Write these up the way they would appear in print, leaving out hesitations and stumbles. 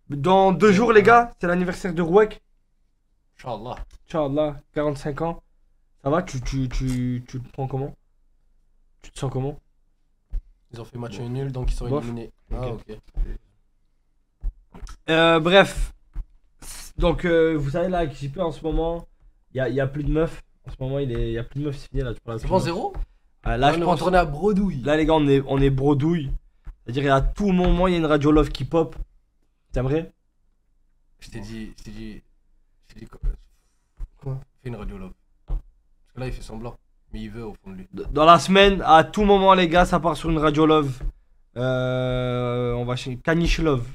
Dans 2 jours, les gars, c'est l'anniversaire de Rouek. Inch'Allah. Inch'Allah, 45 ans. Ça va, tu le prends comment? Tu te sens comment? Ils ont fait match nul, donc ils sont Bof. éliminés. Ok. Ah, ok. Bref. Donc, vous savez, là, avec JP en ce moment, il y a plus de meufs. En ce moment, il y a plus de meufs, c'est fini là. C'est bon, 0? Là, je on est pense. retourné à Bredouille. Là, les gars, on est bredouille. C'est-à-dire, à tout moment, il y a une radio love qui pop. T'aimerais? Je t'ai dit quoi? Fais une radio love. Parce que là, il fait semblant. Mais il veut au fond de lui. Dans la semaine, à tout moment, les gars, ça part sur une radio love. On va chez Caniche Love.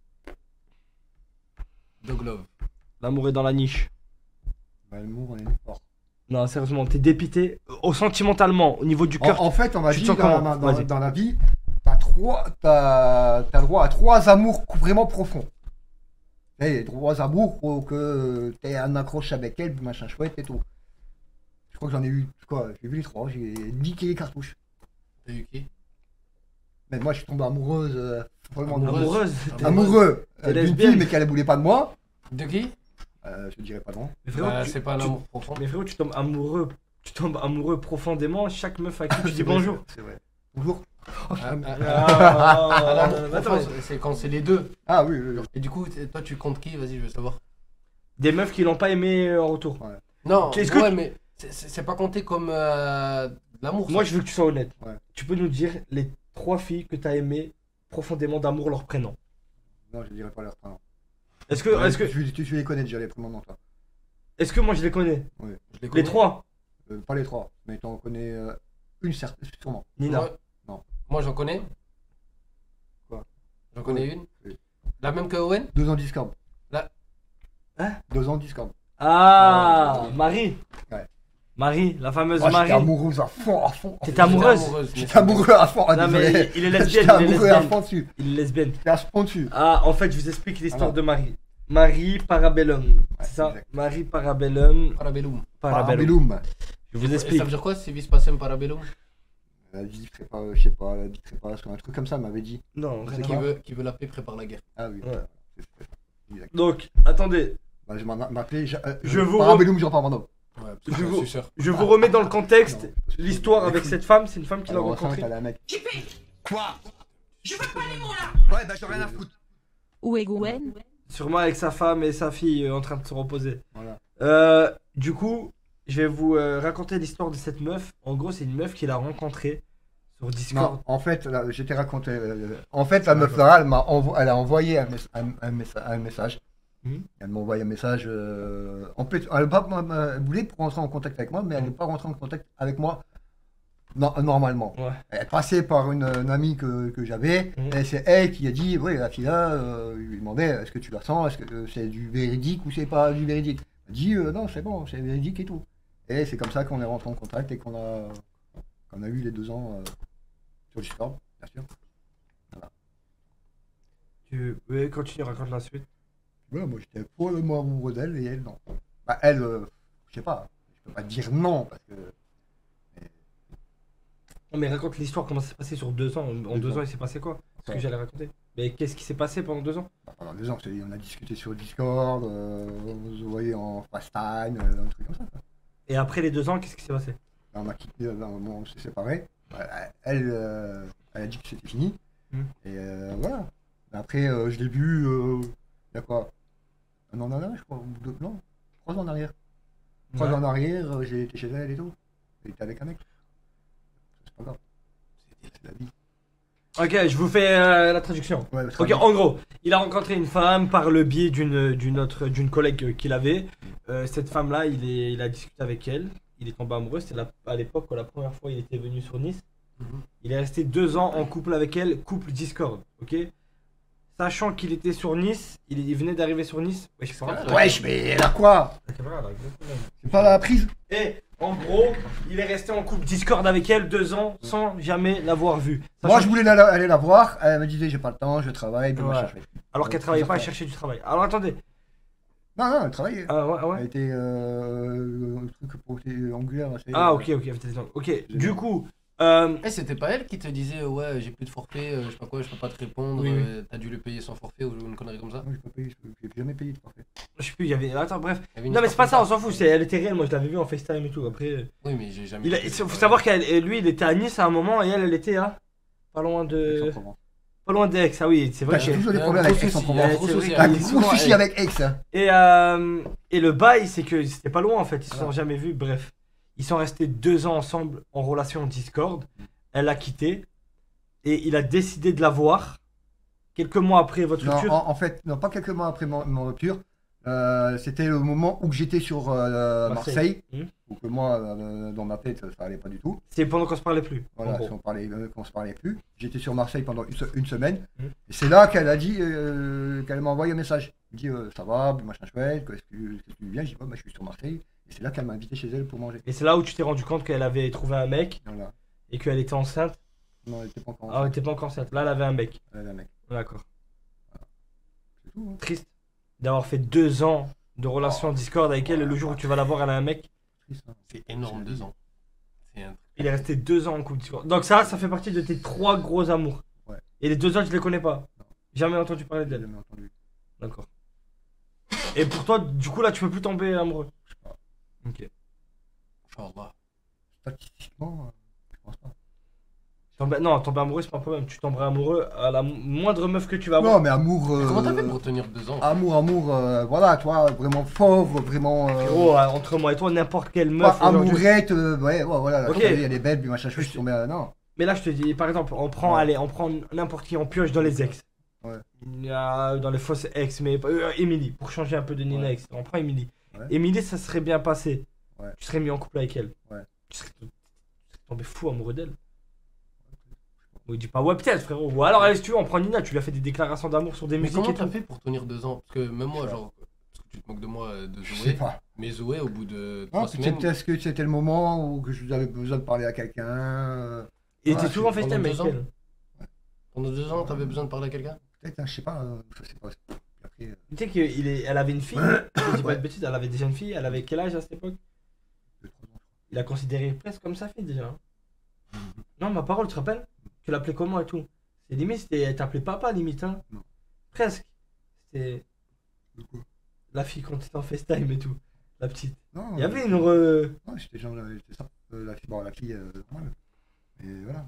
Dog love. L'amour est dans la niche. Bah, l'amour, on est fort. Non, sérieusement, t'es dépité. Sentimentalement, au niveau du cœur. En fait, on m'a tu te dit sens dans, comment? dans- Vas-y. dans la vie, t'as le droit à 3 amours vraiment profonds. Et 3 amours pour que t'aies un accroche avec elle, machin chouette et tout. Je crois que j'en ai eu, quoi, j'ai vu les 3, j'ai niqué les cartouches. T'as eu qui? Mais moi, je suis tombé amoureuse, vraiment Amoureuse. Amoureux T'es d'une lesbienne. fille, mais qu'elle voulait pas de moi. De qui? Je dirais pas non. Mais frérot, Bah, tu- c'est pas un tu- amour profond. Mais frérot, tu tombes amoureux. Tu tombes amoureux profondément. Chaque meuf à qui tu dis bonjour. C'est vrai. Bonjour. Ah, L'amour attends, profond, c'est quand c'est les deux. Ah oui, oui, oui. Et du coup, toi, tu comptes qui? Vas-y, je veux savoir. des meufs qui l'ont pas aimé en retour. Non, Est-ce que ouais, tu- mais c'est pas compté comme de l'amour. Moi, ça. je veux que tu sois honnête. Ouais. Tu peux nous dire les 3 filles que t'as aimées profondément d'amour leur prénom. Non, je dirais pas leur prénom. Est-ce que, Tu les connais déjà, les prénoms, non, toi. est-ce que moi je les connais? Je les Les connais. 3. Pas les 3, mais t'en connais une certaine, sûrement. Nina. Ouais. Non. Moi, j'en connais. Quoi? J'en connais Oui. une. Oui. La même que Owen? 2 ans de Discord. Là. Hein? 2 ans de Discord. Ah, Ouais. Marie. Ouais. Marie, la fameuse Moi, j'étais Marie. amoureuse à fond, à fond. T'étais amoureuse? J'étais amoureux à fond. Ah, Non désolé. mais il est lesbienne, J'étais il est amoureux à lesbienne. fond dessus. Il est lesbienne. J'étais à fond dessus. Ah, en fait, je vous explique l'histoire Alors. de Marie. Marie Parabellum. C'est ça? exact. Marie Parabellum. Parabellum. Parabellum. Parabellum. Je vous Et explique. ça veut dire quoi, c'est vis passem parabellum? Elle dit, pas, je sais pas, elle dit, pas, un truc comme ça, elle m'avait dit. Non, rien à Qui voir. veut la paix prépare la guerre. Ah oui. Ouais. C'est exact. Donc, attendez. Bah, je m'appelais. Je vous Parabellum, j'en parle maintenant. Ouais, Je vous- sûr. Je vous remets dans le contexte Non, parce que- l'histoire avec cette femme. C'est une femme qu'il a Alors, rencontrée. t'as la mec. Quoi? Je veux parler moi là. Ouais, bah, j'en ai rien à foutre. Où est Gwen? Sûrement avec sa femme et sa fille en train de se reposer. Voilà. Du coup, je vais vous raconter l'histoire de cette meuf. En gros, c'est une meuf qu'il a rencontrée sur Discord. Non, en fait, là, je t'ai raconté. En fait, la meuf là, elle a envoyé un message. Mhm. Elle m'a envoyé un message. En fait, elle voulait rentrer en contact avec moi, mais elle n'est pas rentrée en contact avec moi normalement. Ouais. Elle est passée par une amie que j'avais, Mhm. et c'est elle qui a dit, oui, la fille là, lui demandait, est-ce que tu la sens, est-ce que c'est du véridique ou c'est pas du véridique. Elle a dit, non, c'est bon, c'est véridique et tout. Et c'est comme ça qu'on est rentré en contact et qu'on a eu les 2 ans sur Discord, bien sûr. Oui, continue, raconte la suite. Voilà, moi j'étais follement amoureux d'elle et elle non. Bah elle, je sais pas, je peux pas dire non parce que. Non, mais raconte l'histoire, comment ça s'est passé sur 2 ans. En 2 2 ans, il s'est passé quoi? Ce que Ouais. j'allais raconter. Mais qu'est-ce qui s'est passé pendant 2 ans? Bah, pendant 2 ans, on a discuté sur Discord, on se voyait en FaceTime, un truc comme ça. Quoi. Et après les 2 ans, qu'est-ce qui s'est passé? Là, on a quitté, là, on s'est séparés. Elle a dit que c'était fini. Et voilà. Après, je l'ai vu, il y a quoi? Un an en arrière, je crois, ou 2, non, 3 ans en arrière. 3 Ouais. ans en arrière, j'ai été chez elle et tout. Elle était avec un mec. C'est pas grave. C'est la vie. Ok, je vous fais la traduction. Ouais, parce Ok, que- en gros, il a rencontré une femme par le biais d'une collègue qu'il avait. Cette femme-là, il a discuté avec elle. Il est tombé amoureux. C'était à l'époque où la première fois il était venu sur Nice. Mhm. Il est resté 2 ans en couple avec elle, couple Discord. Ok. Sachant qu'il était sur Nice, il venait d'arriver sur Nice. Wesh, c'est vrai. Wesh, mais là quoi? La caméra, là, exactement. C'est pas la prise? Et en gros, il est resté en couple Discord avec elle 2 ans sans jamais l'avoir vue. Moi, Sachant- je voulais aller la voir. Elle me disait, j'ai pas le temps, je travaille. Puis Ouais. machin, je fais, Alors qu'elle travaillait pas, elle cherchait du travail. Alors attendez. Non, non, elle travaillait. Ah ouais, ouais. Elle était un truc pour angulaire. Ah ok, ok. Ok, du coup, Eh, c'était pas elle qui te disait ouais j'ai plus de forfait, je sais pas quoi, je peux pas te répondre, Oui, oui. t'as dû le payer sans forfait ou une connerie comme ça. Non, j'ai pas payé, j'ai jamais payé de forfait. Je sais plus, il y avait. Attends, bref. Il y avait une Non, mais c'est pas histoire ça, on comme s'en fout. Elle était réelle, moi je l'avais vu en FaceTime et tout. Après. Oui mais j'ai jamais. Il faut savoir qu'elle, lui, il était à Nice à un moment et elle était à. Pas loin de. Aix-en-Provence. Pas loin d'Aix, ah oui, c'est vrai J'ai que. toujours des un problèmes gros avec souci, Aix-en-Provence. un gros c'est vrai souci qu'il T'as y des a gros souvent soucis Aix. avec Aix. Hein. Et le bail, c'est que c'était pas loin en fait, ils se sont Voilà. jamais vus, bref. Ils sont restés 2 ans ensemble en relation Discord. Elle l'a quitté et il a décidé de la voir quelques mois après votre Non, rupture. en fait, non, pas quelques mois après mon rupture. C'était le moment où j'étais sur Marseille. Mhm. Donc moi, dans ma tête, ça allait pas du tout. C'est pendant qu'on se parlait plus. en Voilà, gros. si qu'on se parlait plus. J'étais sur Marseille pendant une semaine. Mhm. Et c'est là qu'elle a dit, qu'elle m'a envoyé un message. Elle dit, ça va, machin chouette, qu'est-ce que tu viens? Je dis, oh, bah, je suis sur Marseille. Et c'est là qu'elle m'a invité chez elle pour manger. Et c'est là où tu t'es rendu compte qu'elle avait trouvé un mec Voilà. et qu'elle était enceinte. Non, elle était pas encore Ah, elle était pas encore enceinte. Là, elle avait un mec. Elle avait un mec. D'accord. C'est tout. Hein. Triste d'avoir fait 2 ans de relation Discord avec elle et le jour où tu vas la voir, elle a un mec. Triste, hein. C'est énorme 2 ans. C'est un... Il est resté 2 ans en couple Discord. Donc ça fait partie de tes 3 gros amours. Ouais. Et les 2 autres, je les connais pas. Non. Jamais entendu parler J'ai d'elle. jamais entendu. D'accord. Et pour toi, du coup, là, tu peux plus tomber amoureux. Je sais pas. Ok. Inch'Allah. Statistiquement, je pense pas. Non, tomber amoureux, c'est pas un problème. Tu tomberais amoureux à la moindre meuf que tu vas avoir. Non, mais amour. Comment t'as fait pour tenir 2 ans? Amour, voilà, toi, vraiment fort, vraiment. Frérot, entre moi et toi, n'importe quelle Pas meuf. aujourd'hui- amourette, ouais, voilà, Ok. elle est belle, puis machin, je suis tombé à. Non. Mais là, je te dis, par exemple, on prend, Ouais. allez, on prend n'importe qui, on pioche dans les ex. Ouais. Il y a dans les fausses ex, mais Emily, pour changer un peu de Nina Ouais. ex. On prend Emily. Ouais. Emily, ça serait bien passé. Ouais. Tu serais mis en couple avec elle. Ouais. Tu serais tombé fou amoureux d'elle. Oui, dis pas ouais, peut-être, frérot. Ou alors, allez, si tu veux, on prend Nina, tu lui as fait des déclarations d'amour sur des Mais musiques comment et t'as tout. fait pour tenir 2 ans? Parce que même moi, Je sais genre, parce que tu te moques de moi de Je sais Zoé, pas. mais Zoé, au bout de Non, 3 semaines, est-ce que c'était le moment où que j'avais besoin de parler à quelqu'un Et Ouais, t'es souvent pendant FaceTime avec 2 ans. elle. pendant 2 ans, t'avais besoin de parler à quelqu'un? Peut-être, hein, je sais pas. Je sais pas. Puis après, Tu sais qu'elle avait une fille, je dis pas de bêtises, elle avait déjà une fille, elle avait quel âge à cette époque? 2-3 ans. Il a considéré presque comme sa fille déjà. hein. Non, ma parole, tu te rappelles? Tu l'appelais comment et tout? C'est limite, elle t'appelait papa limite, hein? Non. Presque. C'était De quoi la fille quand t'étais en FaceTime et tout, la petite. Non, Il y avait une. non, c'était genre, c'était ça. La fille, bon, la fille, normale. Et voilà.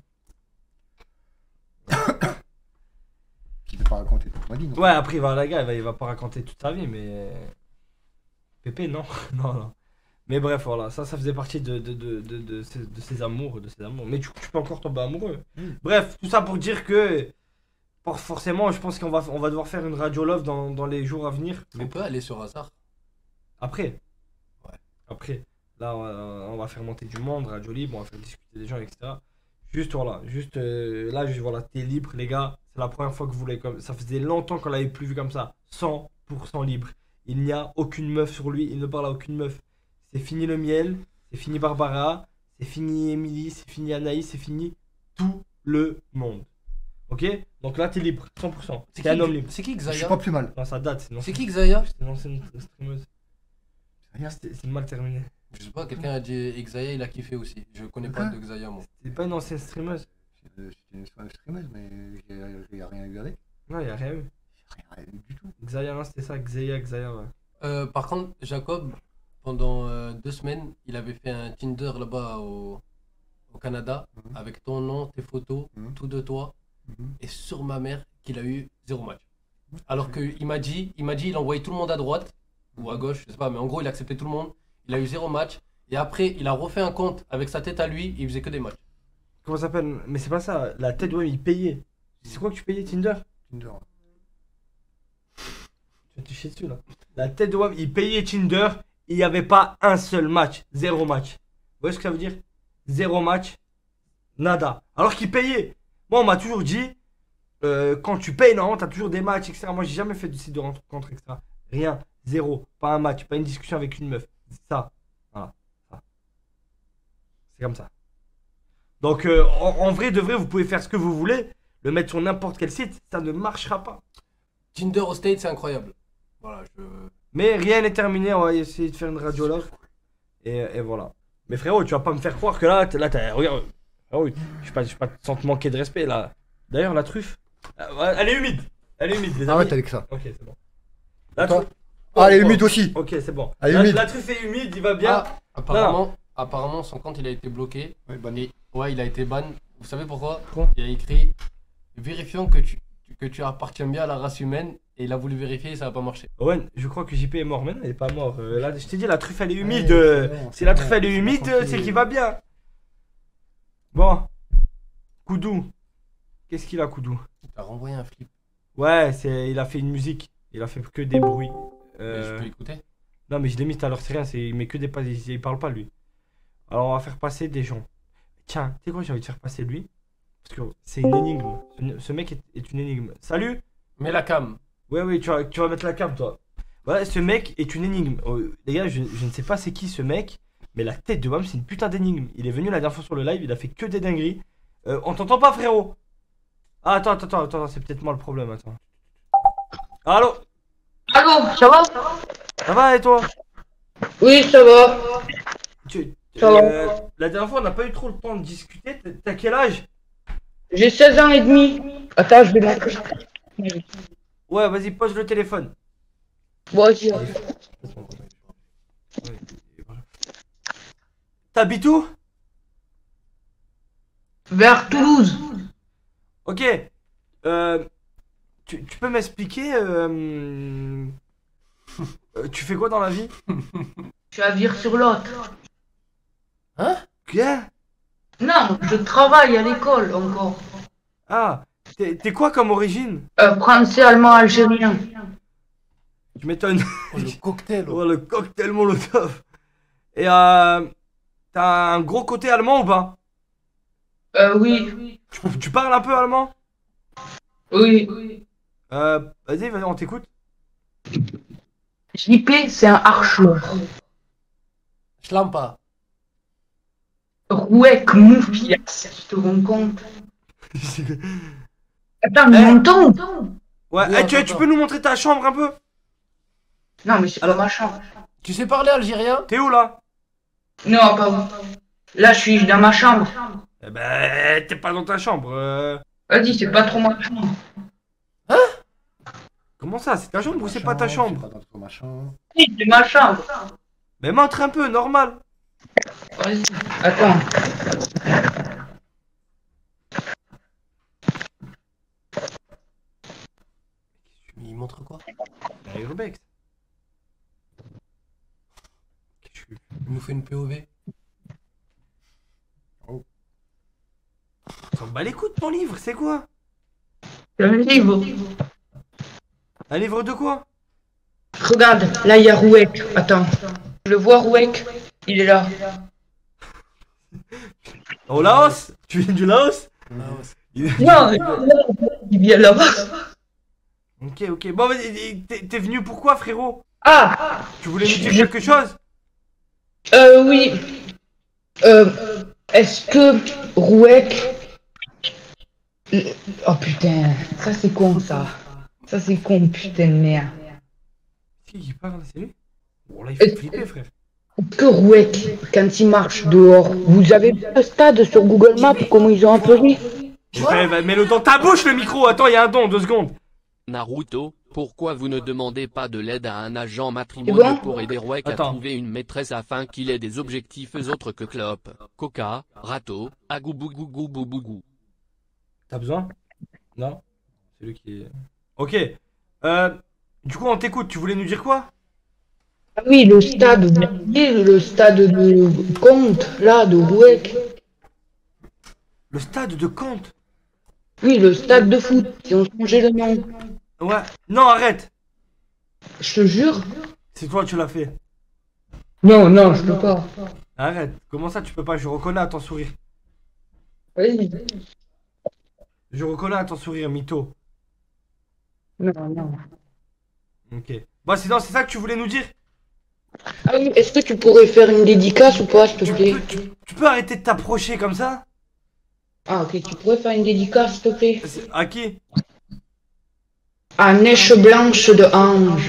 Qui ne peut pas raconter toute ma vie, non? Ouais, après, il va, la gars, il va pas raconter toute sa vie, mais. Pépé, non. Non, non. Mais bref, voilà, ça faisait partie de ses amours, Mais tu peux encore tomber amoureux. Bref, tout ça pour dire que. Forcément, je pense qu'on va devoir faire une radio love dans les jours à venir. Mais on peut aller sur hasard. Après. Ouais. Après. Là, on va faire monter du monde, radio libre, on va faire discuter des gens, etc. Juste, voilà. Juste, là, voilà, t'es libre, les gars. C'est la première fois que vous voulez comme ça. Faisait longtemps qu'on l'avait plus vu comme ça. 100% libre. Il n'y a aucune meuf sur lui. Il ne parle à aucune meuf. C'est fini le miel. C'est fini Barbara. C'est fini Emily. C'est fini Anaïs. C'est fini tout le monde. Ok? Donc là, t'es libre. 100%. C'est un homme libre. C'est qui Je suis Xaya? pas plus mal. Non, ça date. C'est qui Xaya? C'est une ancienne streameuse. C'est mal terminé. Je sais pas, quelqu'un a dit Xaya, il a kiffé aussi. Je connais pas de Xaya, moi. C'est pas une ancienne streameuse. C'était une streameuse, mais j'ai rien eu avec. Non, y a rien eu. Rien eu du tout. Xaya, non, c'était ça. Xaya, ouais. Par contre, Jacob, pendant 2 semaines, il avait fait un Tinder là-bas au Canada, Mhm. avec ton nom, tes photos, Mhm. tout de toi, Mhm. et sur ma mère qu'il a eu 0 match. Alors qu'il m'a dit, il envoyait tout le monde à droite, ou à gauche, je sais pas, mais en gros, il acceptait tout le monde. Il a eu 0 match, et après, il a refait un compte avec sa tête à lui, il faisait que des matchs. Comment ça s'appelle? Mais c'est pas ça. La tête, ouais, il payait. C'est quoi que tu payais, Tinder? Tinder. Tu vas te chier dessus là. La tête de WAM, il payait Tinder, il n'y avait pas un seul match. 0 match. Vous voyez ce que ça veut dire? 0 match, nada. Alors qu'il payait. Moi, on m'a toujours dit, quand tu payes, non, t'as toujours des matchs, etc. Moi, j'ai jamais fait de site de rencontre, etc. Rien. 0. Pas un match, pas une discussion avec une meuf. Ça. Voilà. Ça. C'est comme ça. Donc, en vrai, de vrai, vous pouvez faire ce que vous voulez. Le mettre sur n'importe quel site, ça ne marchera pas. Tinder au State, c'est incroyable. Voilà, Mais rien n'est terminé, on va essayer de faire une radio là. Et voilà. Mais frérot, tu vas pas me faire croire que là, regarde, Ah oui, je vais pas te sentir manquer de respect là. D'ailleurs, la truffe, elle est humide. Elle est humide, les amis. Arrête avec ça. Ok, c'est bon. La Toi truffe. Ah, elle est humide aussi. Ok, c'est bon. Elle est La, humide. la truffe est humide, il va bien. Ah, apparemment, son compte il a été bloqué. Ouais, ban. Et, ouais, il a été ban. Vous savez pourquoi? Pourquoi? Il a écrit vérifions que tu appartiens bien à la race humaine. Et il a voulu vérifier et ça n'a pas marché. Owen, je crois que JP est mort, mais non, il est pas mort. Là, je t'ai dit, la truffe elle est humide. Ouais, c'est bon, si la c'est truffe bon, elle est c'est humide, tranquille. c'est qu'il va bien. Bon. Koudou. Qu'est-ce qu'il a, Koudou? Il t'a renvoyé un flip. Ouais, il a fait une musique. Il a fait que des bruits. Mais je peux écouter? Non, mais je l'ai mis tout à l'heure, c'est rien. Il met que des passes. Il parle pas, lui. Alors, on va faire passer des gens. Tiens, tu sais quoi, j'ai envie de faire passer lui. Parce que c'est une énigme. Ce mec est une énigme. Salut! Mets la cam. Ouais, tu vas mettre la cam, toi. Ouais, ce mec est une énigme. Oh, les gars, je ne sais pas c'est qui ce mec, mais la tête de WAM, c'est une putain d'énigme. Il est venu la dernière fois sur le live, il a fait que des dingueries. On t'entend pas, frérot? Ah, attends, c'est peut-être moi le problème, attends. Allô? Allô, ça va? Ça va et toi? Oui, ça va. Ça va. La dernière fois, on n'a pas eu trop le temps de discuter. T'as quel âge? J'ai 16 ans et demi. Attends, je vais montrer. Ouais, vas-y, pose le téléphone. Bon, vas-y. T'habites où? Vers Toulouse. Ok. Tu peux m'expliquer tu fais quoi dans la vie? Je suis à Vire-sur-Lot. Hein? Quoi? Non, je travaille à l'école encore. Ah, t'es quoi comme origine? Français, allemand, algérien. Tu m'étonnes. Oh, le cocktail. Oh, le cocktail Molotov. Et t'as un gros côté allemand ou pas? Oui. Tu parles un peu allemand? Oui. Vas-y, on t'écoute. JP, c'est un archelon. Schlampa. Rouek, Moufias, tu te rends compte? Attends, mais Eh. m'entends? Ouais, Oui, tu attends. peux nous montrer ta chambre un peu? Non, mais c'est pas ma chambre. Tu sais parler algérien? T'es où là? Non, pas vous. Là, je suis dans ma chambre. Eh ben, t'es pas dans ta chambre. Vas-y, c'est pas trop ma chambre. Comment ça? C'est ta chambre ou c'est pas ta chambre? C'est pas ton machin. Oui, c'est ma chambre. Mais montre un peu, normal. Vas-y. Attends. Il montre quoi? La Urbex. Il nous fait une POV. T'en bats les couilles de ton livre, c'est quoi? C'est un livre. Un livre de quoi? Regarde, là, il y a Rouek. Attends. Je le vois, Rouek. Il est là. Au Laos? Tu viens du Laos? Non, il vient là-bas. Ok. Bon, vas-y, t'es venu pourquoi, frérot? Ah, Tu voulais nous dire quelque chose? oui. Est-ce que Rouek... Oh putain, ça c'est con ça. Ça c'est con, putain de merde. Qui parle, c'est lui? Bon, là, il faut flipper, frère. Est-ce que Rouek, quand il marche dehors, vous avez vu le stade sur Google Maps, comment ils ont appelé? Ouais, mets-le dans ta bouche, le micro. Attends, il y a un don, 2 secondes. Naruto, pourquoi vous ne demandez pas de l'aide à un agent matrimonial bon pour aider Rouek à Attends. trouver une maîtresse afin qu'il ait des objectifs autres que clope, coca, râteau, agoubougoubougou. T'as besoin? Non? C'est lui qui est... Ok. Du coup, on t'écoute. Tu voulais nous dire quoi? Ah oui, le stade, vous voyez, le stade de Comte, là, de Rouek. Le stade de Kant. Oui, le stade de foot, ils ont changé le nom. Ouais. Non, arrête. Je te jure. C'est toi, tu l'as fait. Non, je peux pas. Arrête. Comment ça, tu peux pas? Je reconnais à ton sourire. Oui. Je reconnais à ton sourire, mytho. Non. Ok. Bon, sinon, c'est ça que tu voulais nous dire? Ah oui, est-ce que tu pourrais faire une dédicace ou pas, s'il te plaît? Tu peux arrêter de t'approcher comme ça? Ah ok, tu pourrais faire une dédicace, s'il te plaît? À qui? À Neige Blanche de Ange.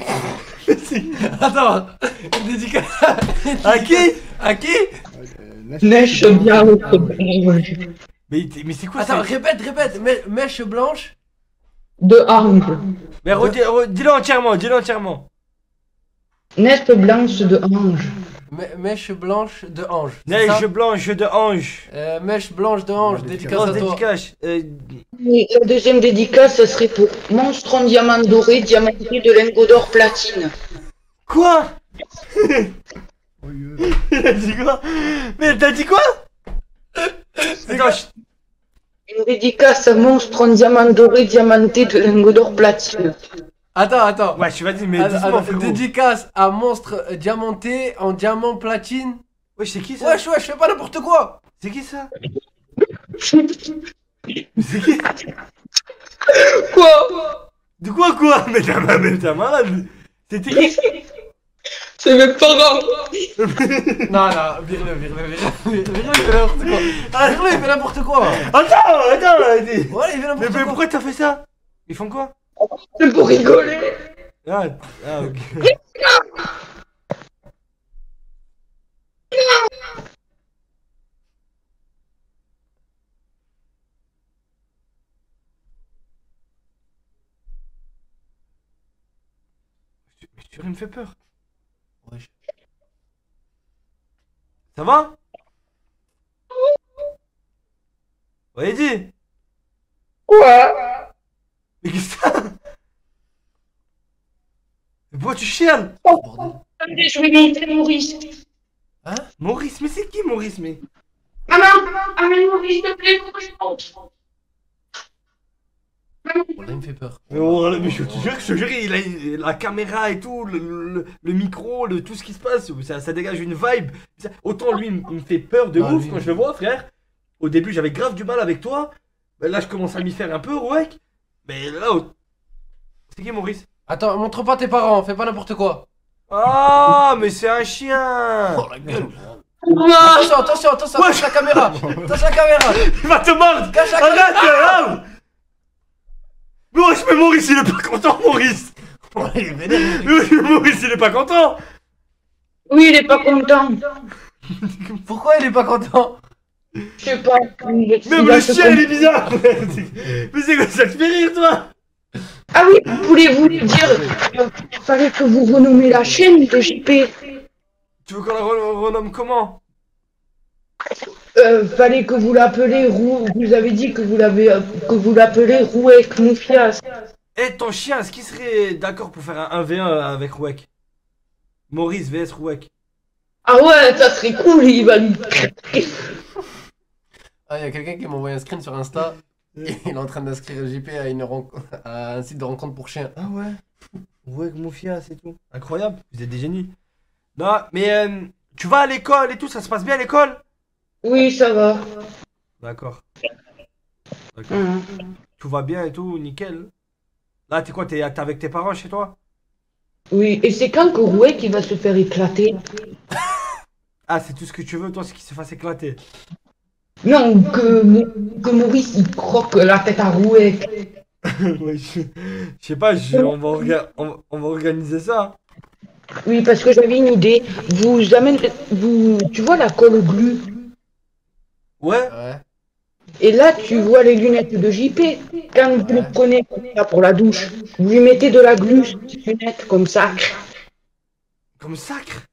Attends, une dédicace. À qui? À qui? Mèche blanche de orange. Mais c'est quoi Attends, ça? répète. Mèche blanche. De orange. Mais dis-le entièrement. Neige blanche de orange. Mèche blanche de ange. c'est Neige ça blanche de ange. Mèche blanche de ange, dédicace Non, à toi. dédicace. Et la deuxième dédicace, ça serait pour Monstre en diamant doré, diamanté de lingots d'or platine. Quoi? Oh, T'as dit quoi? Mais t'as dit quoi? Attends, Une dédicace à Monstre en diamant doré, diamanté de lingots d'or platine. Attends. ouais, tu vas dire, mais Attends, dis-moi, frérot. dédicace à monstre diamanté en diamant platine. Ouais, c'est qui ça? Wesh, fais pas n'importe quoi. C'est qui ça? C'est qui? Quoi? De quoi? Mais t'es malade. C'était qui? C'est mes parents. Non, vire-le, il fait n'importe quoi. Vire-le, il fait n'importe quoi. Attends. Ouais, il fait Mais n'importe quoi. pourquoi t'as fait ça? Ils font quoi? C'est pour rigoler. Ah, ok. Mais tu me fait peur. Wesh. Ça va? Ouais, dis. Quoi? Mais qu'est-ce que ça? Mais pourquoi tu chiales? Bordel. Attendez, je vais montrer Maurice. Maurice, mais c'est qui Maurice, mais? Maman, amène Maurice, s'il te plaît, pour que je monte. Bon, là, il me fait peur. Mais, oh, mais je te jure, il a la caméra et tout, le micro, tout ce qui se passe, ça dégage une vibe. Autant lui, il me fait peur de Ah, ouf lui, quand je le vois, frère. Au début, j'avais grave du mal avec toi. Mais là, je commence à m'y faire un peu, ouais. Mais là, c'est qui Maurice? Attends, montre pas tes parents, fais pas n'importe quoi. Ah, mais c'est un chien. Oh la gueule. Attention, touche la caméra. Touche la caméra. Il va te mordre. Cache la Arrête, là. Mais wesh, mais Maurice, il est pas content, Maurice. Oh, il est vénère. Mais Maurice, il est pas content. Oui, il est pas content. Pourquoi il est pas content? Je sais pas. Même le chien, il est bizarre. Mais c'est quoi ça te fait rire, toi? Ah oui, voulez-vous dire fallait que vous renommiez la chaîne de JP. Tu veux qu'on la renomme comment? Fallait que vous l'appelez Roux. Vous avez dit que vous l'appelez Rouek Moufias. Eh, ton chien, est-ce qu'il serait d'accord pour faire un 1v1 avec Rouek? Maurice vs Rouek. Ah ouais, ça serait cool, il va lui. Ah, il y a quelqu'un qui m'a envoyé un screen sur Insta. Et il est en train d'inscrire JP à un site de rencontre pour chiens. Ah ouais. Rouek Moufias et tout. Incroyable, vous êtes des génies. Non, mais tu vas à l'école et tout, ça se passe bien à l'école? Oui, ça va. D'accord. D'accord. Mhm. Tout va bien et tout, nickel. Là, t'es quoi? T'es avec tes parents chez toi? Oui, et c'est quand que Rouek il va se faire éclater? Ah, c'est tout ce que tu veux, toi, c'est qu'il se fasse éclater. Non, que Maurice il croque la tête à Rouek. Ouais, je sais pas, on va organiser ça. Oui, parce que j'avais une idée. Tu vois la colle glue. Ouais. Ouais. Et là, tu vois les lunettes de JP. Quand vous le prenez comme ça pour la douche, vous lui mettez de la glue sur les lunettes comme ça. Comme sacre.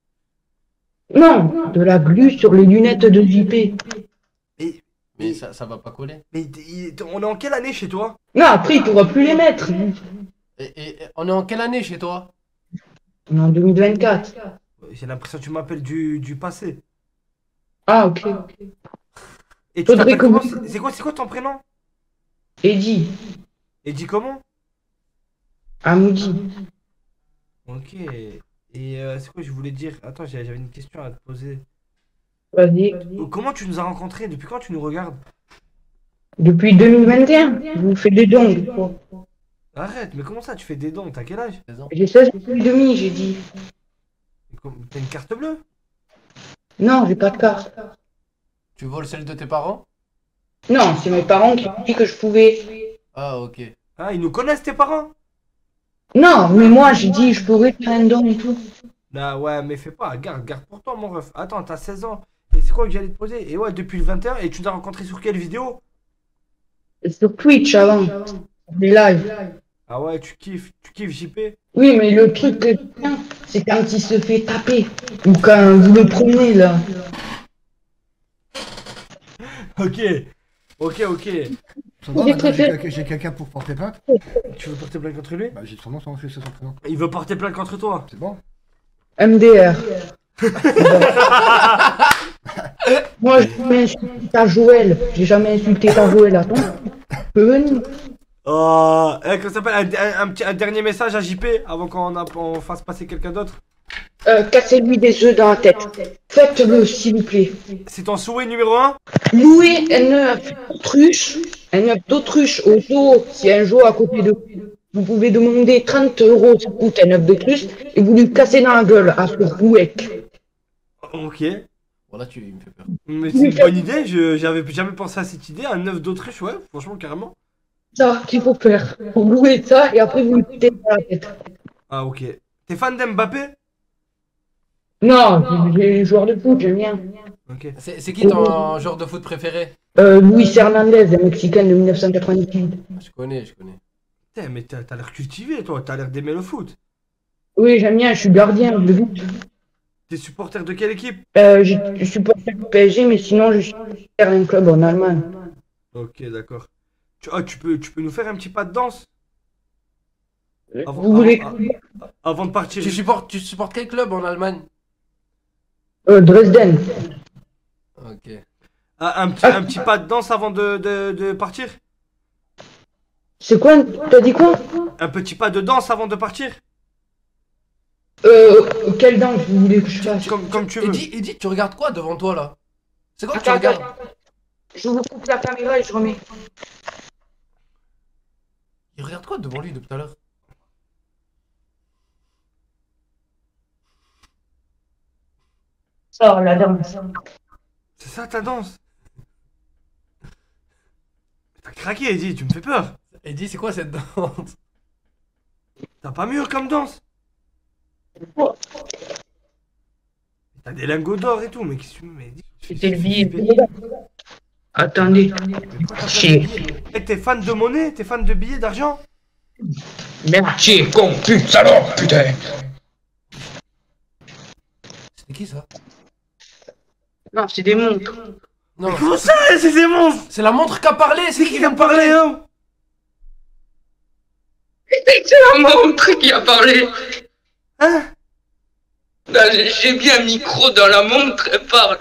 Non, de la glue sur les lunettes de JP. Mais ça va pas coller. Mais on est en quelle année chez toi? Non, après, il pourra plus les mettre. Et on est en quelle année chez toi? On est en 2024. J'ai l'impression que tu m'appelles du passé. Ah, ok. Et tu Faudrait t'appelles que comment? vous- C'est quoi ton prénom? Eddie, Et dis comment? Amoudi. Ok. Et c'est quoi je voulais dire? Attends, j'avais une question à te poser. Vas-y. Comment tu nous as rencontrés? Depuis quand tu nous regardes? Depuis 2021, vous faites des dons. des fois. Arrête, mais comment ça tu fais des dons? T'as quel âge? J'ai 16 ans et demi, j'ai dit. T'as une carte bleue? Non, j'ai pas de carte. Tu voles celle de tes parents? Non, c'est mes parents qui ont dit que je pouvais. Ah, ok. Ah, ils nous connaissent tes parents? Non, mais moi, j'ai dit, je pourrais faire un don et tout. Ah ouais, mais fais pas, garde pour toi mon ref. Attends, t'as 16 ans. Et c'est quoi que j'allais te poser? Et ouais, depuis le 21, et tu l'as rencontré sur quelle vidéo? Sur Twitch avant. Les lives. Ah ouais, tu kiffes JP? Oui, mais le truc que bien, c'est quand il se fait taper. Ou quand vous le prenez là. Ok, ok. Ça va, J'ai maintenant, préféré- j'ai quelqu'un pour porter plainte. Tu veux porter plainte contre lui? Bah, j'ai son nom, son prénom. Il veut porter plainte contre toi. C'est bon. MDR. Moi, j'ai jamais insulté ta Joël. J'ai jamais insulté ta Joël. Attends. Tu peux venir. Oh, comment ça s'appelle? Un dernier message à JP avant on fasse passer quelqu'un d'autre. Cassez-lui des œufs dans la tête. Faites-le, s'il vous plaît. C'est ton souhait numéro 1? Louez un œuf d'autruche au zoo. Si un jour à côté de vous pouvez demander 30 €, ça coûte un œuf d'autruche, et vous lui cassez dans la gueule à ce rouec. Ok. Voilà, tu me fais peur. Mais c'est une bonne idée, j'avais jamais pensé à cette idée, un œuf d'autruche, ouais, franchement, carrément. Ça qu'il faut faire. Vous louez ça et après vous lui coupez dans la tête. Ah ok. T'es fan d'Mbappé? Non, j'ai les joueurs de foot, j'aime bien. Ok. C'est qui ton joueur de foot préféré? Luis Hernandez, un Mexicain de 1998. Je connais. Putain, mais t'as l'air cultivé, toi, t'as l'air d'aimer le foot. Oui, j'aime bien, je suis gardien de but. T'es supporter de quelle équipe? Je supporte le PSG, mais sinon je suis un club en Allemagne. Ok, d'accord. Tu peux nous faire un petit pas de danse? Vous voulez Avant de partir. Tu supportes quel club en Allemagne? Dresden. Ok. Un petit pas de danse avant de partir? C'est quoi? T'as dit quoi? Un petit pas de danse avant de partir? Quelle danse vous voulez que je fasse? Comme tu veux. Eddy, tu regardes quoi devant toi là? C'est quoi que tu Attends, regardes? attends. Je vous coupe la caméra et je remets. Il regarde quoi devant lui depuis tout à l'heure? Sors la danse. C'est ça ta danse? T'as craqué, Eddie, tu me fais peur. Eddy, c'est quoi cette danse? T'as pas mieux comme danse? T'as des lingots d'or et tout, mais qu'est-ce que tu me mets? C'était le billet. Attendez. Eh, t'es fan de monnaie? T'es fan de billets d'argent? Merdier, con, pute, salope, putain. C'est qui ça? Non, c'est des montres. Non, Comment ça, c'est des monstres? c'est la montre qui a parlé, C'est qui vient me parler, hein? C'est la montre qui a parlé. Hein? J'ai bien un micro dans la montre, elle parle.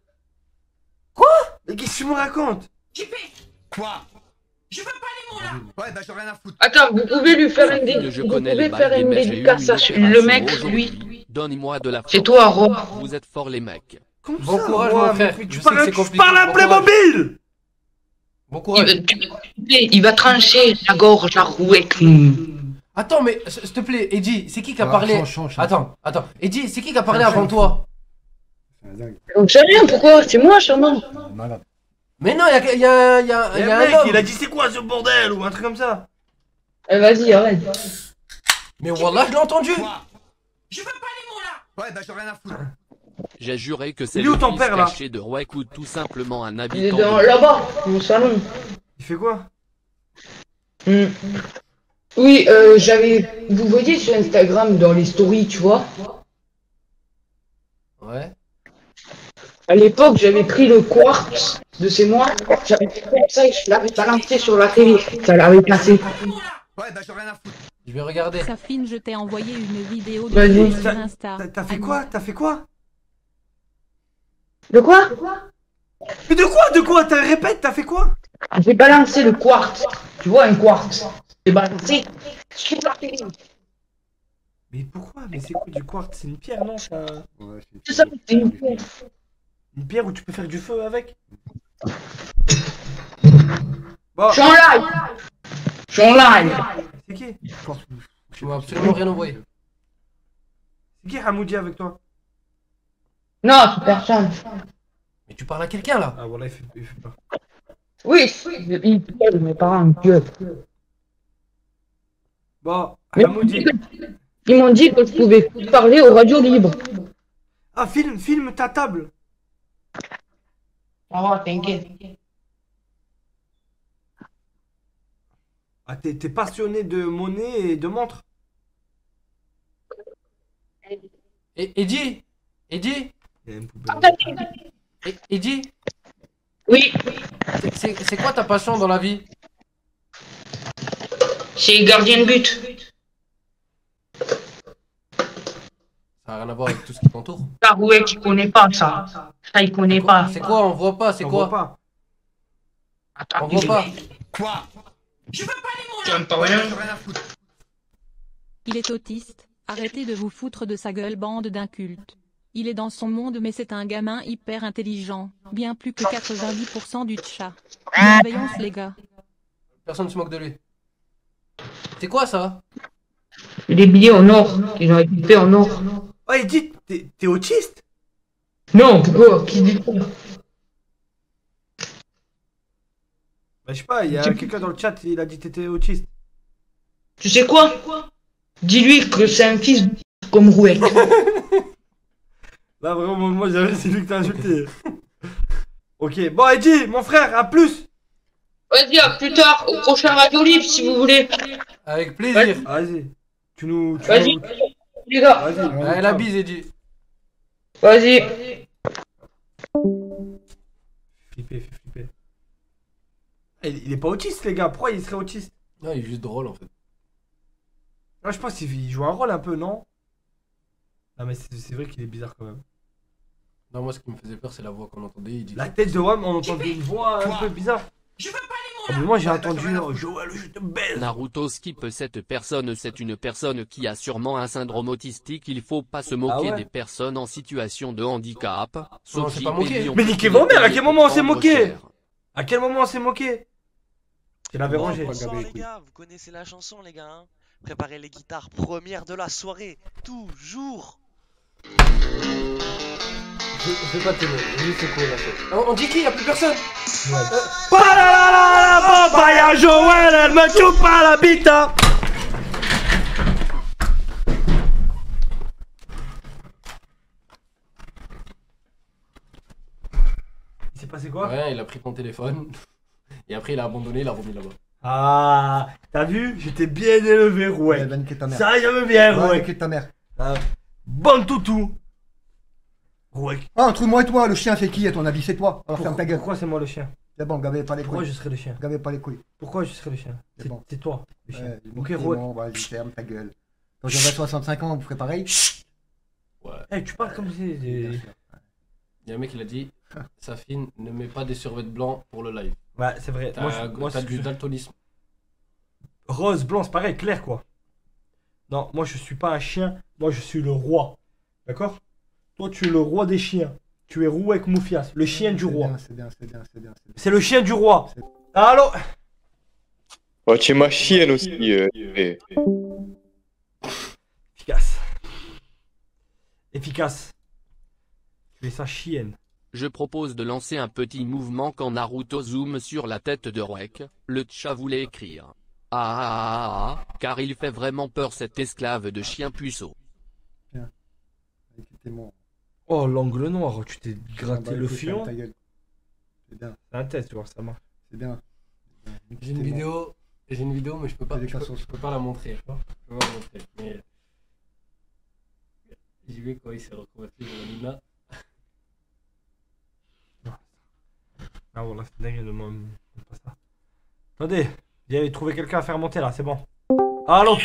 Mais qu'est-ce que tu me racontes? JP, Quoi? je veux pas les mots là. Ouais, bah j'ai rien à foutre. Attends, vous pouvez lui faire une Je vous connais pouvez le faire bail, une mais j'ai eu dédicace une à le mec, opération lui. aujourd'hui. Donne-moi de la C'est force. toi, Rob. Vous êtes forts les mecs. Comme Bon ça, courage, ouais, mon frère. mais Je tu sais que parles, c'est tu compliqué. parles à Bon courage. Playmobil! Bon courage. Il va trancher la gorge, la rouette. Attends, mais s'il te plaît, Eddy, c'est qui a Ah, parlé? change. Attends. Eddy, c'est qui a parlé avant toi? C'est un dingue. On sait rien, pourquoi? C'est moi, sûrement. Il est malade. Mais non, il y a Et le un mec, homme. il a dit c'est quoi ce bordel ou un truc comme ça. Vas-y, arrête. Mais wallah, je l'ai entendu. Quoi? Je veux pas les mots là. Ouais, bah j'ai rien à foutre. J'ai juré que c'est Il est où le ton fils père, là caché de Roek ou tout simplement un Il est habitant dans, de... là-bas, dans le salon. Il fait quoi? Oui, vous voyez sur Instagram dans les stories, tu vois. Ouais. À l'époque, j'avais pris le quartz de ces mois, j'avais fait comme ça et je l'avais balancé sur la télé. Ça l'avait cassé. Les mots là. Ouais, bah j'ai rien à foutre. Je vais regarder. Safine, je t'ai envoyé une vidéo de Vas-y. sur Insta. T'as fait quoi? T'as fait quoi? De quoi? Mais de quoi? De quoi? Répète, t'as fait quoi? J'ai balancé le quartz. Tu vois, un quartz. J'ai balancé sur la télé. Mais pourquoi? Mais c'est quoi du quartz? C'est une pierre, non? Ça... Ouais, C'est ça, c'est une pierre. Une pierre où tu peux faire du feu avec? Bon, Je suis en live. Je suis en live. c'est qui? Tu m'as absolument rien envoyé. C'est qui Hamoudi avec toi? Non, c'est personne. Mais tu parles à quelqu'un là. Ah voilà, il fait pas. Oui, il gueule, mes parents ils gueulent. Bon, Mais Hamoudi. ils m'ont dit que je pouvais parler aux radios libres. Ah, filme ta table. Oh, t'inquiète. Ah, t'es passionné de monnaie et de montres? Et Eddie, Il y a une poubelle. Eddie, Oui, c'est quoi ta passion dans la vie? c'est gardien de but. Ça n'a rien à voir avec tout ce qui t'entoure. Ça, ouais, tu connais pas ça. Ça, il connaît pas. C'est quoi? On voit pas, c'est On quoi? voit pas. On voit pas. Quoi? Je veux pas les mots Tu là. aimes pas rien? J'en ai rien à foutre. Il est autiste. Arrêtez de vous foutre de sa gueule, bande d'incultes. Il est dans son monde, mais c'est un gamin hyper intelligent. Bien plus que 90% du chat. Bienveillance, les gars. Personne ne se moque de lui. C'est quoi ça? Des billets en or. Ils ont été faits en or. Oh, Edith, t'es autiste? Non, pourquoi? Qui dit ça? Bah, je sais pas, il y a quelqu'un dans le chat, il a dit que t'étais autiste. Tu sais quoi? Dis-lui que c'est un fils comme Rouet. Là, vraiment, moi, j'avais c'est lui que t'as insulté. Ok, bon, Eddie, mon frère, à plus. Vas-y, à plus tard, au prochain Radio Libre si vous voulez. Avec plaisir. Vas-y. Tu nous. Vas-y, les gars. Vas-y. Allez, la bise, Eddie. Vas-y. Flipper, fais flipper. Il est pas autiste, les gars. Pourquoi il serait autiste? Non, il est juste drôle en fait. Non, je pense qu'il joue un rôle un peu, non? Non, mais c'est vrai qu'il est bizarre quand même. Non, moi ce qui me faisait peur, c'est la voix qu'on entendait. Il dit La tête de Wam, on entendait une voix un peu bizarre. Je veux pas les mots Ah, là. mais moi, j'ai entendu Joël, je te baise. Naruto skip cette personne, c'est une personne qui a sûrement un syndrome autistique. Il faut pas se moquer ouais des personnes en situation de handicap. Non, Sophie c'est pas moqué. Pellion Mais niquez qui vos mères, à est quel moment on s'est prendre moqué? cher. À quel moment on s'est moqué? Je l'avais rangé. Bonsoir les gars, vous connaissez la chanson les gars, hein? Préparez les guitares, première de la soirée, toujours. Je vais pas t'aimer, juste secouer la tête. On dit qui? Y'a plus personne. Y'a Joël, elle me tue pas la bite. Il s'est passé quoi? Rien, il a pris ton téléphone. Et après, il a abandonné, il a remis là-bas. Ah, t'as vu? J'étais bien élevé, Ouais, ouais. va niquer ta mère. Ça, j'aime bien, Ouais, ouais. niquer ta mère. Bon toutou. Ouais. Ah, entre moi et toi, le chien c'est qui à ton avis? C'est toi. Alors ferme ta gueule. Pourquoi c'est moi le chien? C'est bon, gavez pas les Pourquoi couilles. je serais le chien? Gavez pas les couilles. Pourquoi je serais le chien? C'est bon. C'est toi, le chien. Ouais, Ok, c'est Rouet. bon, vas-y, ferme ta gueule. Quand j'aurai 65 ans, vous ferez pareil? Ouais. Eh, tu parles comme si. Bien sûr. Il y a un mec qui l'a dit, Safine, ne mets pas des survêtements blancs pour le live. Ouais, c'est vrai. Moi, T'as du daltonisme. Rose, blanc, c'est pareil, clair quoi. Non, moi je suis pas un chien, moi je suis le roi. D'accord? Toi tu es le roi des chiens. Tu es Rouek Moufias, le chien du roi. C'est bien. C'est le chien du roi. Allô? Oh, tu es ma chienne aussi. Efficace. Efficace. Tu es sa chienne. Je propose de lancer un petit mouvement quand Naruto zoome sur la tête de Roek. Le chat voulait écrire. Car il fait vraiment peur cet esclave de chien puceau. Oh, l'angle noir, tu t'es gratté le fion. fion. C'est bien, C'est un test, tu vois, ça marche. c'est bien. J'ai une vidéo, mais je peux pas, Fais des je peux, cassos. je peux pas la montrer. Je peux pas la montrer. Mais... J'y vais quand il s'est reconverti dans Nina. Ah, voilà, c'est dingue de moi. Pas ça. Attendez, j'ai trouvé quelqu'un à faire monter là, c'est bon. Allô?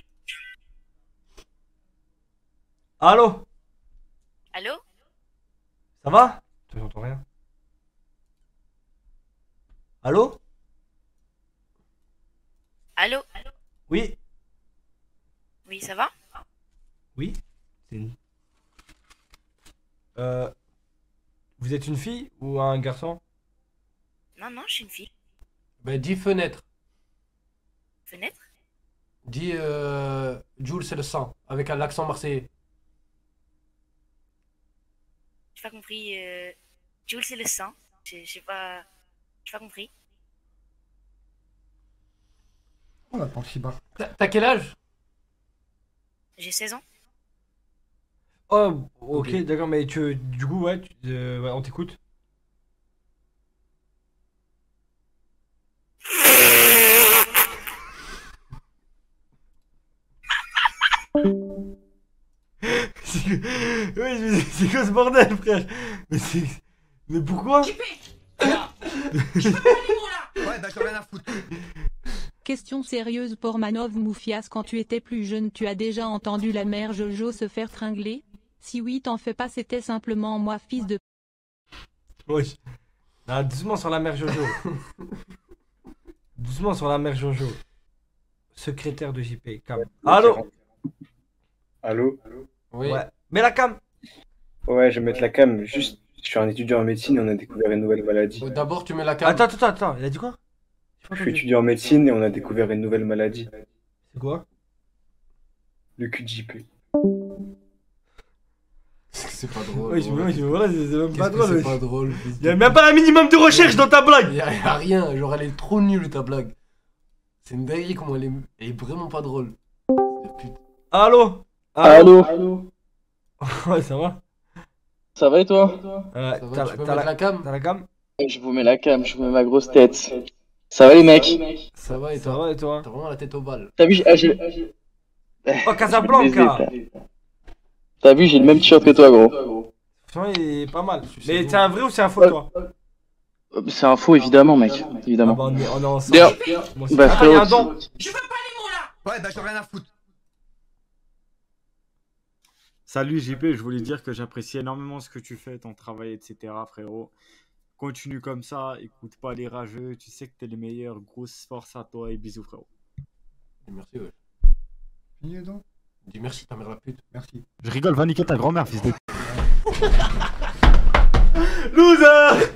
Allô? Allô? Ça va? J'entends rien. Allô? Allô? Oui? Oui, ça va? Oui? C'est une... Vous êtes une fille ou un garçon? Non, non, je suis une fille. Ben, dis fenêtre. Fenêtre? Dis Jules, c'est le sang. Avec un accent marseillais. J'ai pas compris. Jules, c'est le sang. J'ai pas compris. On va prendre si bas. T'as quel âge? J'ai 16 ans. Oh, ok, d'accord, mais du coup, ouais, ouais, on t'écoute. C'est quoi ce bordel, frère? Mais pourquoi? Ouais, bah, j'en ai rien à foutre. Question sérieuse pour Manov Moufias, quand tu étais plus jeune, tu as déjà entendu la mère Jojo se faire tringler? Si oui, t'en fais pas, c'était simplement moi, fils de... Wesh. Ah, doucement sur la mère Jojo. Doucement sur la mère Jojo. Secrétaire de JP, cam. Allô? Allô? Oui. Ouais. Mets la cam. Ouais, je vais mettre la cam. Juste, je suis un étudiant en médecine et on a découvert une nouvelle maladie. D'abord, tu mets la cam. Attends, il a dit quoi? Je suis étudiant en médecine et on a découvert une nouvelle maladie. C'est quoi? Le cul de JP. C'est pas drôle. Ouais, voilà, c'est même pas drôle. C'est pas drôle. Il y a même pas un minimum de recherche dans ta blague. Y a rien, genre elle est trop nulle ta blague. C'est une dinguerie comment elle est vraiment pas drôle. Allô? Allô? Ouais, ça va? Ça va et toi? Ouais, Ça va, tu peux mettre la cam? T'as la cam? Je vous mets la cam, je vous mets ma grosse tête. Ça va les mecs? Ça va et Ça toi? va et toi? T'as vraiment la tête au bal. T'as vu, j'ai... Oh, Casablanca! T'as vu, j'ai le même t-shirt que toi, gros. Franchement, il est pas mal. Mais c'est un vrai ou c'est un faux, toi? C'est un faux, évidemment, mec. Ah Évidemment. bah, on est ensemble. D'ailleurs, Moi aussi. bah, Attends, il y a un frérot, don. Je veux pas les mots là. Ouais, bah, j'en ai rien à foutre. Salut JP, je voulais dire que j'apprécie énormément ce que tu fais, ton travail, etc. frérot. Continue comme ça, écoute pas les rageux, tu sais que t'es les meilleurs, grosse force à toi et bisous frérot. Merci, ouais. Fini donc. Dis merci ta mère la pute. Merci. Je rigole, va niquer ta grand-mère, fils de... Loser!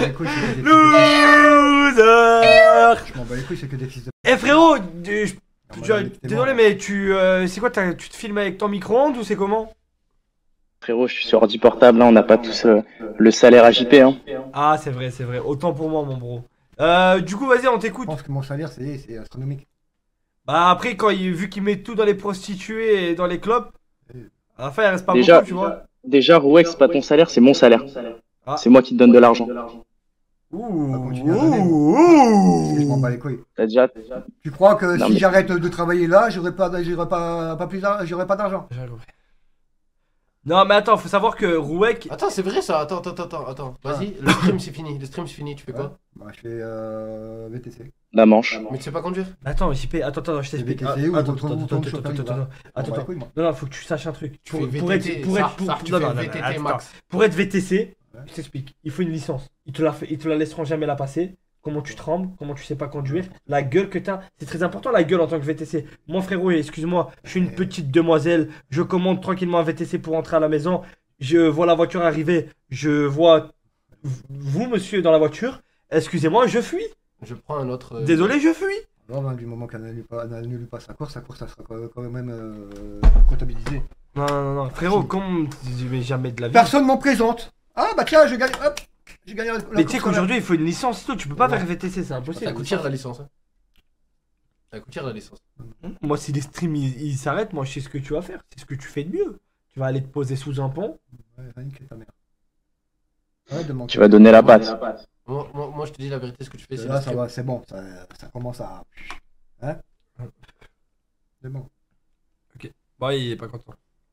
Loser! Je m'en bats les couilles, c'est que des fils de... Eh frérot, moi, désolé mais c'est quoi, tu te filmes avec ton micro-ondes ou c'est comment? Frérot, je suis sur ordi portable, là, on n'a pas tous le salaire à JP, hein. Ah c'est vrai, autant pour moi mon bro. Du coup vas-y on t'écoute. Je pense que mon salaire c'est astronomique. Bah après vu qu'il met tout dans les prostituées et dans les clubs, à la fin il reste pas Déjà, beaucoup tu vois. Déjà, Rouex, c'est pas ton salaire, c'est mon salaire. Ah. C'est moi qui te donne de l'argent. Ouh, Je m'en bats les couilles. T'as déjà... Tu crois que Non, si mais- j'arrête de travailler là, j'aurai pas d'argent? Non mais attends, faut savoir que Rouek... Attends, c'est vrai ça, attends. Vas-y, le stream c'est fini, tu fais quoi? Bah je fais VTC. La manche. Mais tu sais pas conduire? Attends, JP, attends, je t'explique. VTC ou Attends, Attends. non, faut que tu saches un truc. Tu fais VTT, pour être VTC, je t'explique, il faut une licence. Ils te la laisseront jamais la passer. Comment tu trembles, comment tu sais pas conduire, la gueule que t'as, c'est très important la gueule en tant que VTC. Moi frérot, excuse-moi, je suis une petite demoiselle, je commande tranquillement un VTC pour rentrer à la maison, je vois la voiture arriver, je vois vous monsieur dans la voiture, excusez-moi, je fuis. Je prends un autre... Désolé, je fuis. Alors, du moment qu'elle n'annule pas sa course, ça sera quand même comptabilisé. Non, frérot, comme mais jamais de la vie. Personne m'en présente. Ah bah tiens, je gagne, hop, j'ai gagné la Mais tu sais course, qu'aujourd'hui il faut une licence et tout, tu peux pas faire VTC, c'est impossible. Ça coûte cher la licence. Ça coûte cher la licence. Moi si les streams ils s'arrêtent, moi je sais ce que tu vas faire, c'est ce que tu fais de mieux. Tu vas aller te poser sous un pont. Ouais, va niquer ta mère. Ouais, demande. Tu vas donner la patte. Moi je te dis la vérité, ce que tu fais c'est... Là ça va, c'est bon, ça commence à... Hein? C'est bon. Ok, bon il est pas content.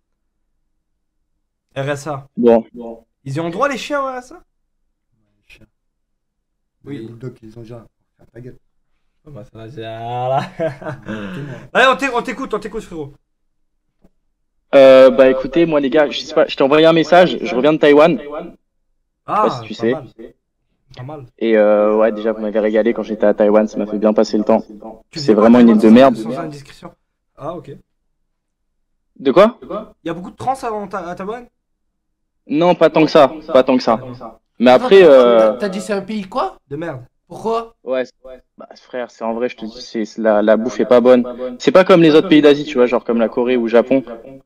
RSA. Bon. Ils ont droit les chiens au RSA? Les chiens. Oui. Les bulldogs, ils ont déjà... Ferme ta gueule. Oh bah ça va, c'est... Allez, on t'écoute frérot. Bah écoutez, moi les gars, je sais pas, je t'ai envoyé un message, je reviens de Taïwan. Ah, si tu sais. Pas mal. Et ouais, déjà vous m'avez régalé quand j'étais à Taïwan, ça m'a fait bien passer le temps. C'est vraiment une île de merde. Sans indiscrétion. Ah ok. De quoi? Il y a beaucoup de trans à Taïwan? Non, pas tant que ça, pas tant que ça. Mais après... T'as dit c'est un pays quoi? De merde. Pourquoi? Ouais, bah frère, c'est en vrai, je te dis, la bouffe est pas bonne. C'est pas comme les autres pays d'Asie, tu vois, genre comme la Corée ou le Japon.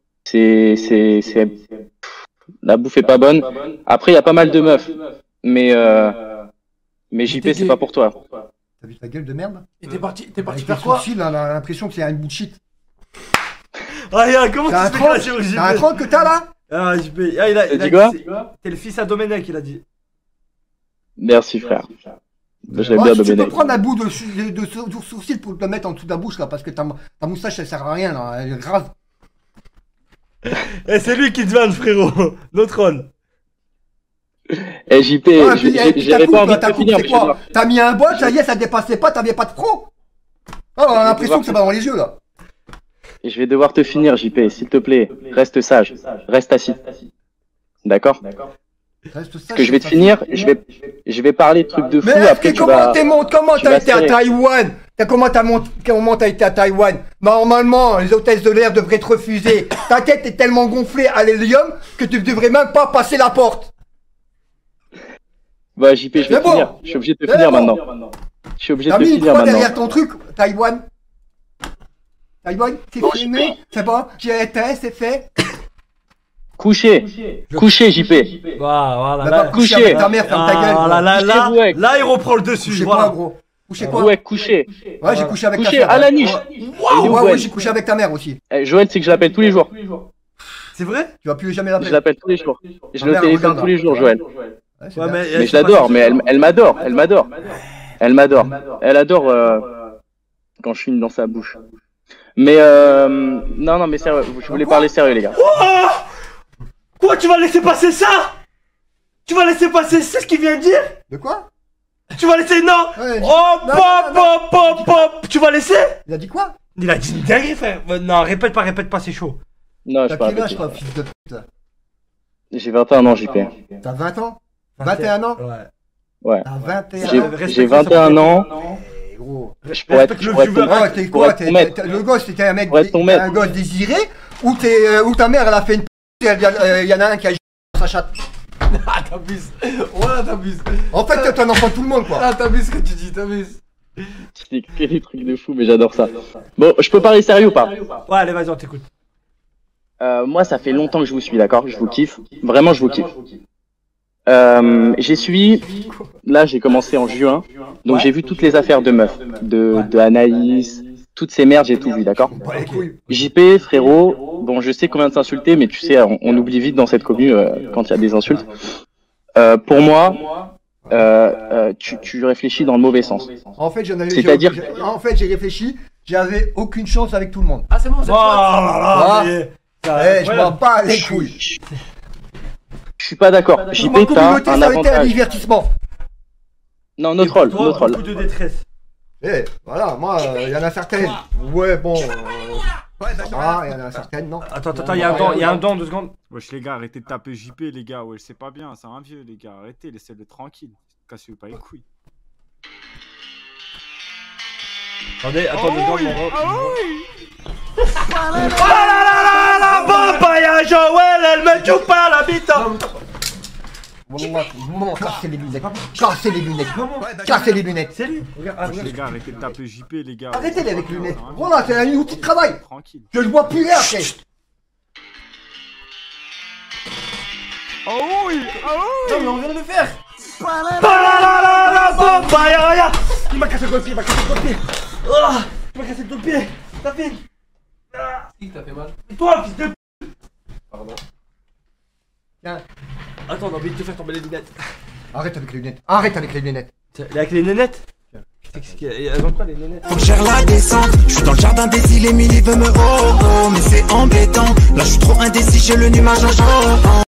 La bouffe est pas bonne. Après, il y a pas mal de meufs. Mais JP, c'est pas pour toi. T'as vu ta gueule de merde? Et t'es parti faire quoi? On a l'impression que c'est un bullshit. Ah, comment tu fais la chirurgie? T'as un 30 que t'as là? Ah, il a dit quoi? T'es le fils à Domenech, il a dit. Merci, frère. Je l'aime bien, Tu peux Domenech. prendre un bout de sourcil pour te le mettre en dessous de la bouche là, parce que ta moustache elle sert à rien là, elle est grave. Et c'est lui qui te vanne, frérot. Notre rôle. Eh JP, j'avais pas envie de te finir. T'as mis un bol, ça y est, ça dépassait pas, t'avais pas de pro. Oh, on a l'impression que ça va dans les yeux là. Et je vais devoir te finir, JP, s'il te plaît. Reste sage, reste assis. D'accord? Parce que je vais te finir, je vais parler de trucs de fou. Mais après comment t'as été à Taïwan? Comment t'as été à Taïwan? Normalement, les hôtesses de l'air devraient te refuser. Ta tête est tellement gonflée à l'hélium que tu devrais même pas passer la porte. Bah JP, je vais finir. Je suis obligé de te finir maintenant. Je suis obligé de te finir maintenant. T'as mis quoi derrière ton truc, Taïwan? Taïwan, c'est filmé, c'est bon, j'ai éteint, c'est fait. Coucher, JP. Voilà, coucher avec ta mère, ferme ta gueule. Là, il reprend le dessus. Coucher quoi, gros? Coucher quoi? Ouais, coucher. Ouais, j'ai couché avec ta mère. Coucher à la niche. Ouais, j'ai couché avec ta mère aussi. Joël, c'est que je l'appelle tous les jours. C'est vrai? Tu vas plus jamais l'appeler. Je l'appelle tous les jours. Je le téléphone tous les jours, Joël. Mais je l'adore, mais elle m'adore. Elle adore quand je suis dans sa bouche. Mais non, mais sérieux, je voulais parler sérieux, les gars. Quoi, tu vas laisser passer ça? Tu vas laisser passer ce qu'il vient de dire? De quoi? Tu vas laisser, non? Pop. Tu vas laisser? Il a dit quoi? Il a dit une dinguerie, frère. Non, répète pas, c'est chaud. Non, je parle. T'as quel âge, fils de pute? J'ai 21 ans, JP. T'as 20 ans? 21 ans? Ouais. T'as 21 ans? J'ai 21 ans. Je pourrais être le gosse, c'était un mec, un gosse désiré, ou ta mère, elle a fait une il y en a un qui a sa chatte. Ah, t'abuses. Voilà, t'abuses. En fait, t'es un enfant de tout le monde, quoi. Ah, t'abuses ce que tu dis, t'abuses. C'est que des trucs de fou, mais j'adore ça. Bon, je peux parler sérieux ou pas? Ouais, allez, vas-y, on t'écoute. Moi, ça fait longtemps que je vous suis, d'accord? Je vous kiffe. Vraiment, je vous kiffe. J'ai suivi. Là, j'ai commencé en juin. Donc, j'ai vu toutes les affaires de meufs. De Anaïs. Toutes ces merdes, j'ai tout vu, d'accord? JP, frérot, bon, je sais qu'on vient de s'insulter, mais tu sais, on oublie vite dans cette commune quand il y a des insultes. Pour moi, tu réfléchis dans le mauvais sens. En fait, j'ai réfléchi, j'avais aucune chance avec tout le monde. Ah, c'est bon, c'est je m'en bats les couilles. Je suis pas d'accord. JP, t'as un avantage. Un divertissement. Non, notre rôle. Beaucoup de détresse. Eh, voilà, moi, il y en a certaines. Ouais, bon. Ah, il y en a certaines, non. Attends, il y a un don, 2 secondes. Wesh, les gars, arrêtez de taper JP, les gars. Wesh, c'est pas bien, c'est un vieux, les gars. Arrêtez, laissez-le tranquille. Cassez-vous pas les couilles. Attendez, 2 secondes, mon gros. Oh là là, papaya Joël, elle me tue pas la bite. Cassez les lunettes. Cassez les lunettes. Cassez les lunettes. C'est lui. Regarde. Les gars, arrêtez de taper JP, les gars. Arrêtez-les avec les lunettes. Voilà, c'est un outil de travail. Tranquille. Je le vois plus là après. Oh oui. Non, mais on vient de le faire. Il m'a cassé le pied, il m'a cassé le pied. T'as fait. Qui t'a fait mal? Toi, fils de. Pardon. Tiens. Attends, on a envie de te faire tomber les lunettes. Arrête avec les lunettes. Arrête avec les lunettes. Avec les lunettes? Elles ont quoi les lunettes? Faut que je gère la descente. Je suis dans le jardin des îles, Emily veut me mais c'est embêtant. Là je suis trop indécis, j'ai le nuage en